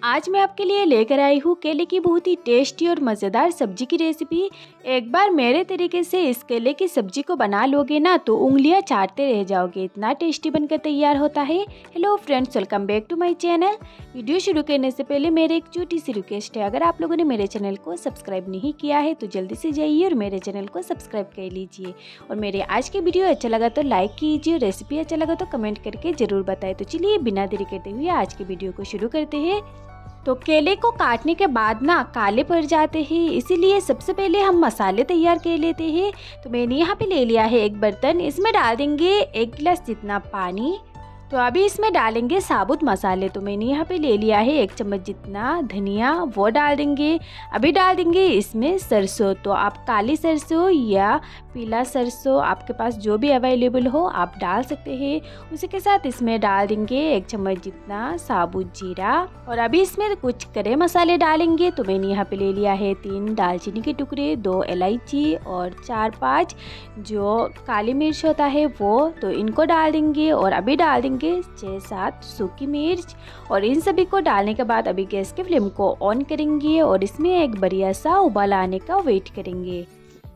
आज मैं आपके लिए लेकर आई हूँ केले की बहुत ही टेस्टी और मज़ेदार सब्जी की रेसिपी। एक बार मेरे तरीके से इस केले की सब्जी को बना लोगे ना तो उंगलियां चाटते रह जाओगे, इतना टेस्टी बनकर तैयार होता है। Hello friends, welcome back to my channel. Video शुरू करने से पहले मेरी एक छोटी सी रिक्वेस्ट है, अगर आप लोगों ने मेरे चैनल को सब्सक्राइब नहीं किया है तो जल्दी से जाइए और मेरे चैनल को सब्सक्राइब कर लीजिए। और मेरे आज की वीडियो अच्छा लगा तो लाइक कीजिए, रेसिपी अच्छा लगा तो कमेंट करके ज़रूर बताएं। तो चलिए बिना देरी करते हुए आज की वीडियो को शुरू करते हैं। तो केले को काटने के बाद ना काले पड़ जाते हैं, इसीलिए सबसे पहले हम मसाले तैयार कर लेते हैं। तो मैंने यहाँ पे ले लिया है एक बर्तन, इसमें डाल देंगे 1 गिलास जितना पानी। तो अभी इसमें डालेंगे साबुत मसाले। तो मैंने यहाँ पे ले लिया है 1 चम्मच जितना धनिया, वो डाल देंगे। अभी डाल देंगे इसमें सरसों। तो आप काली सरसों या पीला सरसों आपके पास जो भी अवेलेबल हो आप डाल सकते हैं। उसी के साथ इसमें डाल देंगे 1 चम्मच जितना साबुत जीरा। और अभी इसमें कुछ खड़े मसाले डालेंगे। तो मैंने यहाँ पे ले लिया है 3 दालचीनी के टुकड़े, 2 इलायची और 4-5 जो काली मिर्च होता है वो, तो इनको डाल देंगे। और अभी डाल देंगे 6-7 सूखी मिर्च। और इन सभी को डालने के बाद अभी गैस के फ्लेम को ऑन करेंगे और इसमें एक बढ़िया सा उबाल आने का वेट करेंगे।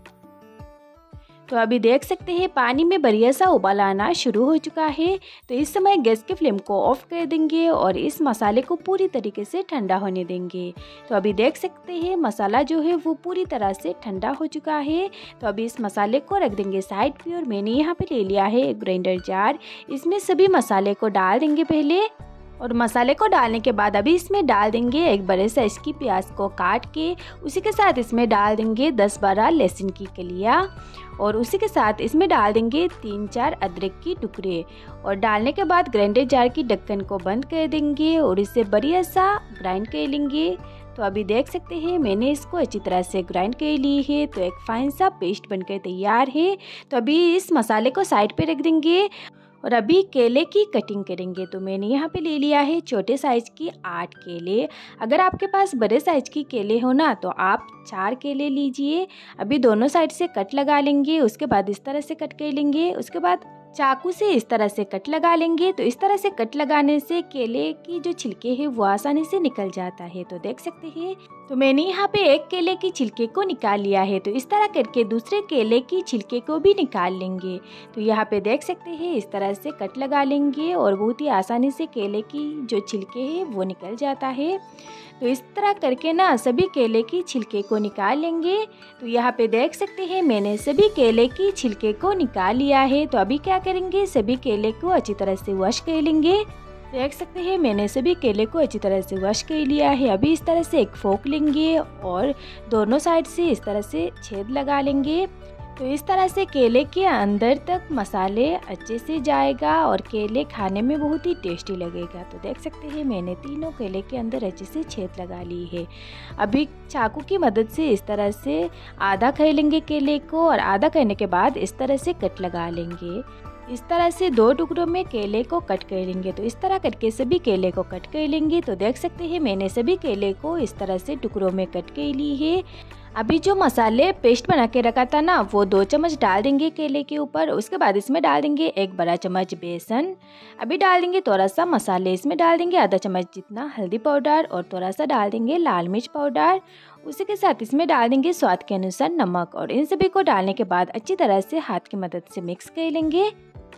तो अभी देख सकते हैं पानी में बढ़िया सा उबाल आना शुरू हो चुका है। तो इस समय गैस के फ्लेम को ऑफ कर देंगे और इस मसाले को पूरी तरीके से ठंडा होने देंगे। तो अभी देख सकते हैं मसाला जो है वो पूरी तरह से ठंडा हो चुका है। तो अभी इस मसाले को रख देंगे साइड पे। और मैंने यहाँ पे ले लिया है एक ग्राइंडर जार, इसमें सभी मसाले को डाल देंगे पहले। और मसाले को डालने के बाद अभी इसमें डाल देंगे एक बड़े साइज की प्याज को काट के। उसी के साथ इसमें डाल देंगे 10-12 लहसुन की कलियाँ। और उसी के साथ इसमें डाल देंगे 3-4 अदरक की टुकड़े। और डालने के बाद ग्राइंडर जार की ढक्कन को बंद कर देंगे और इसे बढ़िया सा ग्राइंड कर लेंगे। तो अभी देख सकते हैं मैंने इसको अच्छी तरह से ग्राइंड कर ली है। तो एक फाइन सा पेस्ट बनकर तैयार है। तो अभी इस मसाले को साइड पे रख देंगे और अभी केले की कटिंग करेंगे। तो मैंने यहाँ पे ले लिया है छोटे साइज की 8 केले। अगर आपके पास बड़े साइज की केले हो ना तो आप 4 केले लीजिए। अभी दोनों साइड से कट लगा लेंगे, उसके बाद इस तरह से कट कर लेंगे, उसके बाद चाकू से इस तरह से कट लगा लेंगे। तो इस तरह से कट लगाने से केले की जो छिलके हैं वो आसानी से निकल जाता है। तो देख सकते हैं तो मैंने यहाँ पे एक केले की छिलके को निकाल लिया है। तो इस तरह करके दूसरे केले की छिलके को भी निकाल लेंगे। तो यहाँ पे देख सकते हैं इस तरह से कट लगा लेंगे और बहुत ही आसानी से केले की जो छिलके हैं वो निकल जाता है। तो इस तरह करके ना सभी केले की छिलके को निकाल लेंगे। तो यहाँ पे देख सकते हैं मैंने सभी केले की छिलके को निकाल लिया है। तो अभी क्या करेंगे, सभी केले को अच्छी तरह से वॉश कर लेंगे। देख सकते हैं मैंने सभी केले को अच्छी तरह से वॉश कर लिया है। अभी इस तरह से एक फोक लेंगे और दोनों साइड से इस तरह से छेद लगा लेंगे। तो इस तरह से केले के अंदर तक मसाले अच्छे से जाएगा और केले खाने में बहुत ही टेस्टी लगेगा। तो देख सकते हैं मैंने तीनों केले के अंदर अच्छे से छेद लगा ली है। अभी चाकू की मदद से इस तरह से आधा कर लेंगे केले को और आधा करने के बाद इस तरह से कट लगा लेंगे। इस तरह से 2 टुकड़ों में केले को कट कर लेंगे। तो इस तरह करके सभी केले को कट कर लेंगे। तो देख सकते हैं मैंने सभी केले को इस तरह से टुकड़ों में कट कर ली है। अभी जो मसाले पेस्ट बना के रखा था ना वो 2 चम्मच डाल देंगे केले के ऊपर। उसके बाद इसमें डाल देंगे 1 बड़ा चम्मच बेसन। अभी डाल देंगे थोड़ा सा मसाले, इसमें डाल देंगे आधा चम्मच जितना हल्दी पाउडर और थोड़ा सा डाल देंगे लाल मिर्च पाउडर। उसी के साथ इसमें डाल देंगे स्वाद के अनुसार नमक। और इन सभी को डालने के बाद अच्छी तरह से हाथ की मदद से मिक्स कर लेंगे।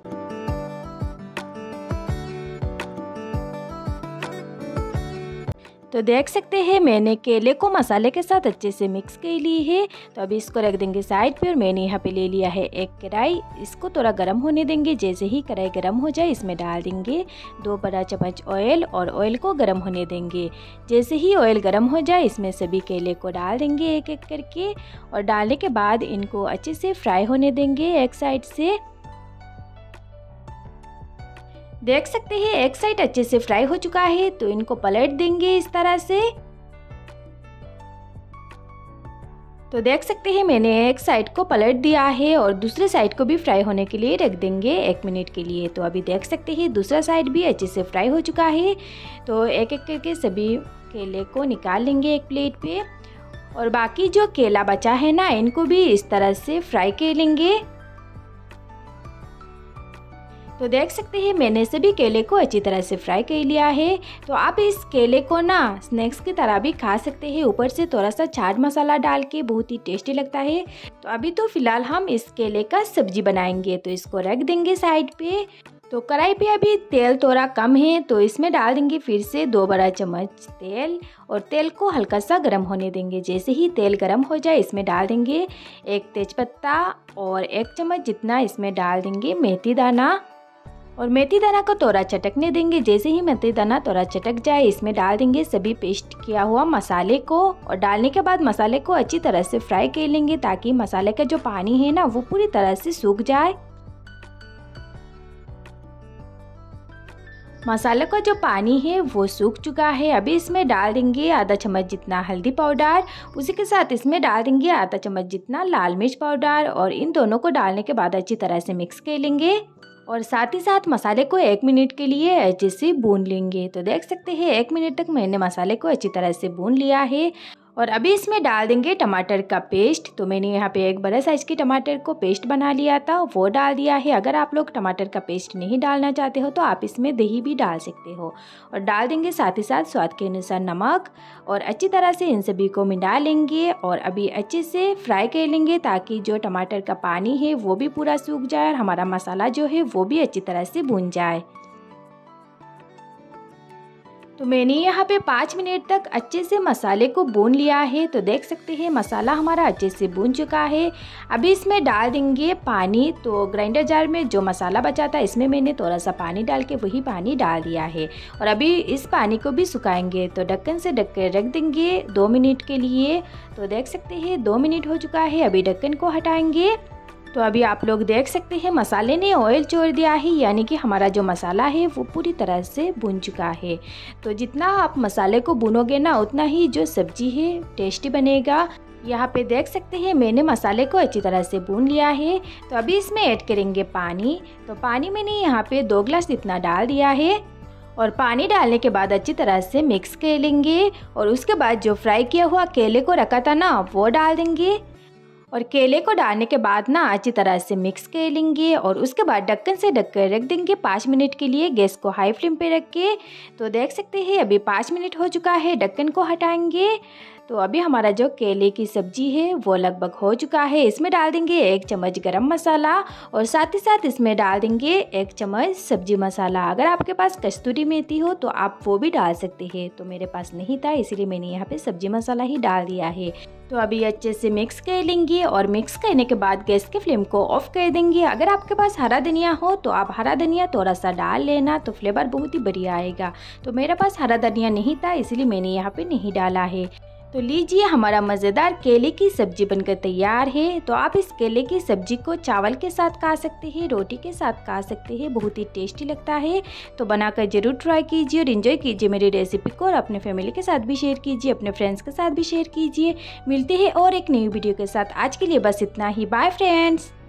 तो देख सकते हैं मैंने केले को मसाले के साथ अच्छे से मिक्स कर ली है। तो अभी इसको रख देंगे साइड पे। और मैंने यहाँ पे ले लिया है एक कढ़ाई, इसको थोड़ा गर्म होने देंगे। जैसे ही कढ़ाई गर्म हो जाए इसमें डाल देंगे 2 बड़ा चम्मच ऑयल और ऑयल को गर्म होने देंगे। जैसे ही ऑयल गर्म हो जाए इसमें सभी केले को डाल देंगे एक एक करके। और डालने के बाद इनको अच्छे से फ्राई होने देंगे एक साइड से। देख सकते हैं एक साइड अच्छे से फ्राई हो चुका है। तो इनको पलट देंगे इस तरह से। तो देख सकते हैं मैंने एक साइड को पलट दिया है और दूसरे साइड को भी फ्राई होने के लिए रख देंगे 1 मिनट के लिए। तो अभी देख सकते हैं दूसरा साइड भी अच्छे से फ्राई हो चुका है। तो एक एक करके सभी केले को निकाल लेंगे एक प्लेट पे। और बाकी जो केला बचा है ना इनको भी इस तरह से फ्राई कर लेंगे। तो देख सकते हैं मैंने सभी केले को अच्छी तरह से फ्राई कर लिया है। तो आप इस केले को ना स्नैक्स की तरह भी खा सकते हैं, ऊपर से थोड़ा सा चाट मसाला डाल के, बहुत ही टेस्टी लगता है। तो अभी तो फिलहाल हम इस केले का सब्जी बनाएंगे, तो इसको रख देंगे साइड पे। तो कढ़ाई पे अभी तेल थोड़ा कम है, तो इसमें डाल देंगे फिर से 2 बड़ा चम्मच तेल और तेल को हल्का सा गर्म होने देंगे। जैसे ही तेल गर्म हो जाए इसमें डाल देंगे 1 तेजपत्ता और 1 चम्मच जितना इसमें डाल देंगे मेथी दाना, और मेथी दाना को थोड़ा चटकने देंगे। जैसे ही मेथी दाना थोड़ा चटक जाए इसमें डाल देंगे सभी पेस्ट किया हुआ मसाले को, और डालने के बाद मसाले को अच्छी तरह से फ्राई कर लेंगे ताकि मसाले का जो पानी है ना वो पूरी तरह से सूख जाए। मसाले का जो पानी है वो सूख चुका है। अभी इसमें डाल देंगे आधा चम्मच जितना हल्दी पाउडर, उसी के साथ इसमें डाल देंगे आधा चम्मच जितना लाल मिर्च पाउडर, और इन दोनों को डालने के बाद अच्छी तरह से मिक्स कर लेंगे और साथ ही साथ मसाले को 1 मिनट के लिए अच्छे से भून लेंगे। तो देख सकते हैं 1 मिनट तक मैंने मसाले को अच्छी तरह से भून लिया है। और अभी इसमें डाल देंगे टमाटर का पेस्ट। तो मैंने यहाँ पे 1 बड़े साइज के टमाटर को पेस्ट बना लिया था, वो डाल दिया है। अगर आप लोग टमाटर का पेस्ट नहीं डालना चाहते हो तो आप इसमें दही भी डाल सकते हो। और डाल देंगे साथ ही साथ स्वाद के अनुसार नमक, और अच्छी तरह से इन सभी को मिला लेंगे और अभी अच्छे से फ्राई कर लेंगे ताकि जो टमाटर का पानी है वो भी पूरा सूख जाए और हमारा मसाला जो है वो भी अच्छी तरह से भून जाए। तो मैंने यहाँ पे 5 मिनट तक अच्छे से मसाले को भून लिया है। तो देख सकते हैं मसाला हमारा अच्छे से भून चुका है। अभी इसमें डाल देंगे पानी। तो ग्राइंडर जार में जो मसाला बचा था इसमें मैंने थोड़ा सा पानी डाल के वही पानी डाल दिया है, और अभी इस पानी को भी सुखाएंगे। तो ढक्कन से ढक कर रख देंगे 2 मिनट के लिए। तो देख सकते हैं 2 मिनट हो चुका है। अभी ढक्कन को हटाएंगे। तो अभी आप लोग देख सकते हैं मसाले ने ऑयल छोड़ दिया है, यानी कि हमारा जो मसाला है वो पूरी तरह से भुन चुका है। तो जितना आप मसाले को भुनोगे ना उतना ही जो सब्जी है टेस्टी बनेगा। यहाँ पे देख सकते हैं मैंने मसाले को अच्छी तरह से भून लिया है। तो अभी इसमें ऐड करेंगे पानी। तो पानी मैंने यहाँ पे 2 गिलास इतना डाल दिया है, और पानी डालने के बाद अच्छी तरह से मिक्स कर लेंगे। और उसके बाद जो फ्राई किया हुआ केले को रखा था ना वो डाल देंगे, और केले को डालने के बाद ना अच्छी तरह से मिक्स कर लेंगे। और उसके बाद ढक्कन से ढक कर रख देंगे 5 मिनट के लिए, गैस को हाई फ्लेम पे रख के। तो देख सकते हैं अभी 5 मिनट हो चुका है। ढक्कन को हटाएंगे। तो अभी हमारा जो केले की सब्जी है वो लगभग हो चुका है। इसमें डाल देंगे 1 चम्मच गरम मसाला, और साथ ही साथ इसमें डाल देंगे 1 चम्मच सब्जी मसाला। अगर आपके पास कस्तूरी मेथी हो तो आप वो भी डाल सकते हैं। तो मेरे पास नहीं था इसीलिए मैंने यहाँ पे सब्जी मसाला ही डाल दिया है। तो अभी अच्छे से मिक्स कर लेंगे, और मिक्स करने के बाद गैस के फ्लेम को ऑफ कर देंगे। अगर आपके पास हरा धनिया हो तो आप हरा धनिया थोड़ा सा डाल लेना, तो फ्लेवर बहुत ही बढ़िया आएगा। तो मेरे पास हरा धनिया नहीं था इसलिए मैंने यहाँ पे नहीं डाला है। तो लीजिए हमारा मज़ेदार केले की सब्जी बनकर तैयार है। तो आप इस केले की सब्जी को चावल के साथ खा सकते हैं, रोटी के साथ खा सकते हैं, बहुत ही टेस्टी लगता है। तो बनाकर ज़रूर ट्राई कीजिए और एंजॉय कीजिए मेरी रेसिपी को, और अपने फैमिली के साथ भी शेयर कीजिए, अपने फ्रेंड्स के साथ भी शेयर कीजिए। मिलते हैं और एक नई वीडियो के साथ। आज के लिए बस इतना ही। Bye friends.